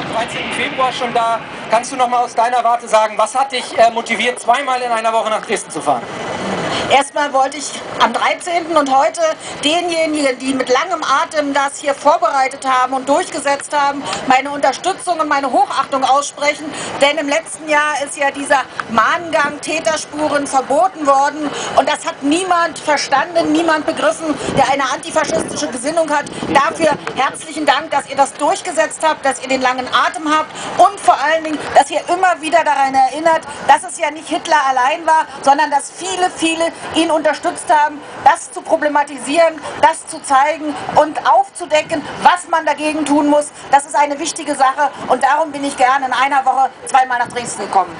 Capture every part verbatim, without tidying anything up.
am dreizehnten Februar schon da. Kannst du noch mal aus deiner Warte sagen, was hat dich äh, motiviert, zweimal in einer Woche nach Dresden zu fahren? Erstmal wollte ich am dreizehnten und heute denjenigen, die mit langem Atem das hier vorbereitet haben und durchgesetzt haben, meine Unterstützung und meine Hochachtung aussprechen. Denn im letzten Jahr ist ja dieser Mahngang Täterspuren verboten worden. Und das hat niemand verstanden, niemand begriffen, der eine antifaschistische Gesinnung hat. Dafür herzlichen Dank, dass ihr das durchgesetzt habt, dass ihr den langen Atem habt und vor allen Dingen, dass ihr immer wieder daran erinnert, dass es ja nicht Hitler allein war, sondern dass viele, viele ihn unterstützt haben, das zu problematisieren, das zu zeigen und aufzudecken, was man dagegen tun muss. Das ist eine wichtige Sache und darum bin ich gerne in einer Woche zweimal nach Dresden gekommen.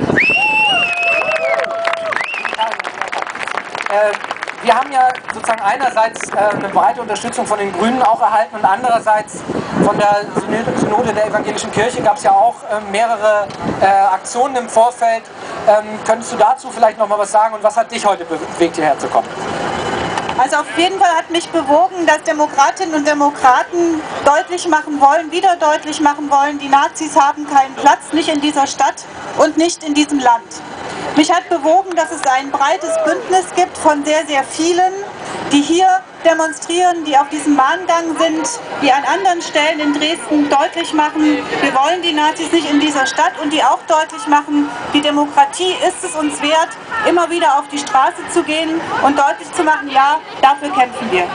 Äh, wir haben ja sozusagen einerseits äh, eine breite Unterstützung von den Grünen auch erhalten und andererseits von der Synode der Evangelischen Kirche gab es ja auch äh, mehrere äh, Aktionen im Vorfeld. Ähm, könntest du dazu vielleicht noch mal was sagen und was hat dich heute bewegt, hierher zu kommen? Also auf jeden Fall hat mich bewogen, dass Demokratinnen und Demokraten deutlich machen wollen, wieder deutlich machen wollen, die Nazis haben keinen Platz, nicht in dieser Stadt und nicht in diesem Land. Mich hat bewogen, dass es ein breites Bündnis gibt von sehr, sehr vielen, die hier demonstrieren, die auf diesem Mahngang sind, die an anderen Stellen in Dresden deutlich machen, wir wollen die Nazis nicht in dieser Stadt und die auch deutlich machen, die Demokratie ist es uns wert, immer wieder auf die Straße zu gehen und deutlich zu machen, ja, dafür kämpfen wir.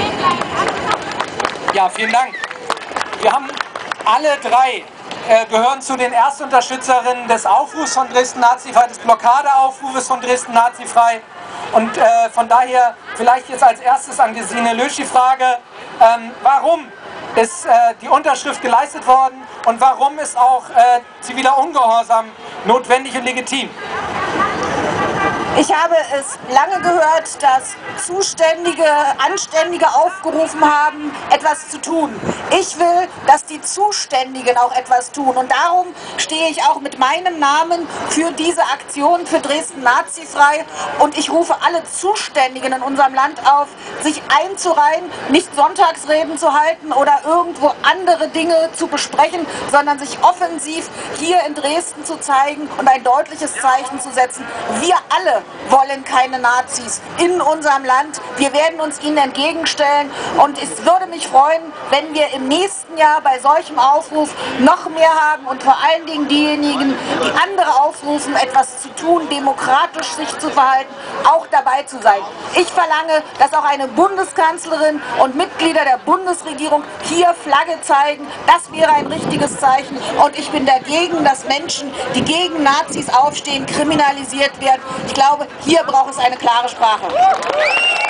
Ja, vielen Dank. Wir haben alle drei äh, gehören zu den Erstunterstützerinnen des Aufrufs von Dresden Nazifrei, des Blockadeaufrufes von Dresden Nazifrei. Und äh, von daher vielleicht jetzt als erstes an Gesine Lösch die Frage, ähm, warum ist äh, die Unterschrift geleistet worden und warum ist auch äh, ziviler Ungehorsam notwendig und legitim? Ich habe es lange gehört, dass Zuständige, Anständige aufgerufen haben, etwas zu tun. Ich will, dass die Zuständigen auch etwas tun. Und darum stehe ich auch mit meinem Namen für diese Aktion für Dresden Nazifrei. Und ich rufe alle Zuständigen in unserem Land auf, sich einzureihen, nicht Sonntagsreden zu halten oder irgendwo andere Dinge zu besprechen, sondern sich offensiv hier in Dresden zu zeigen und ein deutliches Zeichen zu setzen. Wir alle wollen keine Nazis in unserem Land. Wir werden uns ihnen entgegenstellen und es würde mich freuen, wenn wir im nächsten Jahr bei solchem Aufruf noch mehr haben und vor allen Dingen diejenigen, die andere aufrufen, etwas zu tun, demokratisch sich zu verhalten, auch dabei zu sein. Ich verlange, dass auch eine Bundeskanzlerin und Mitglieder der Bundesregierung hier Flagge zeigen. Das wäre ein richtiges Zeichen und ich bin dagegen, dass Menschen, die gegen Nazis aufstehen, kriminalisiert werden. Ich glaube, hier braucht es eine klare Sprache.